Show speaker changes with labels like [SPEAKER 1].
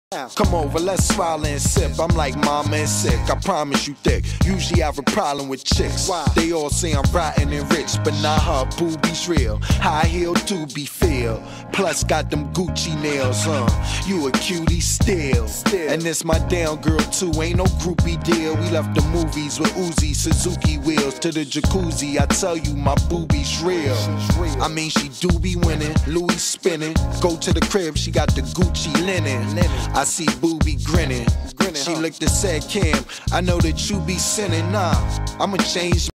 [SPEAKER 1] Come over, let's swallow and sip. I'm like mama and sick, I promise you thick. Usually I have a problem with chicks. They all say I'm rotten and rich, but nah, her boobies real. High heel do be feel. Plus got them Gucci nails, You a cutie still. And this my down girl too, ain't no groupie deal. We left the movies with Uzi, Suzuki wheels to the jacuzzi. I tell you my boobies real. I mean she do be winning, Louis spinning. Go to the crib, she got the Gucci linen. I see Boobie grinning. She looked and said, Cam, I know that you be sinning. Nah, I'ma change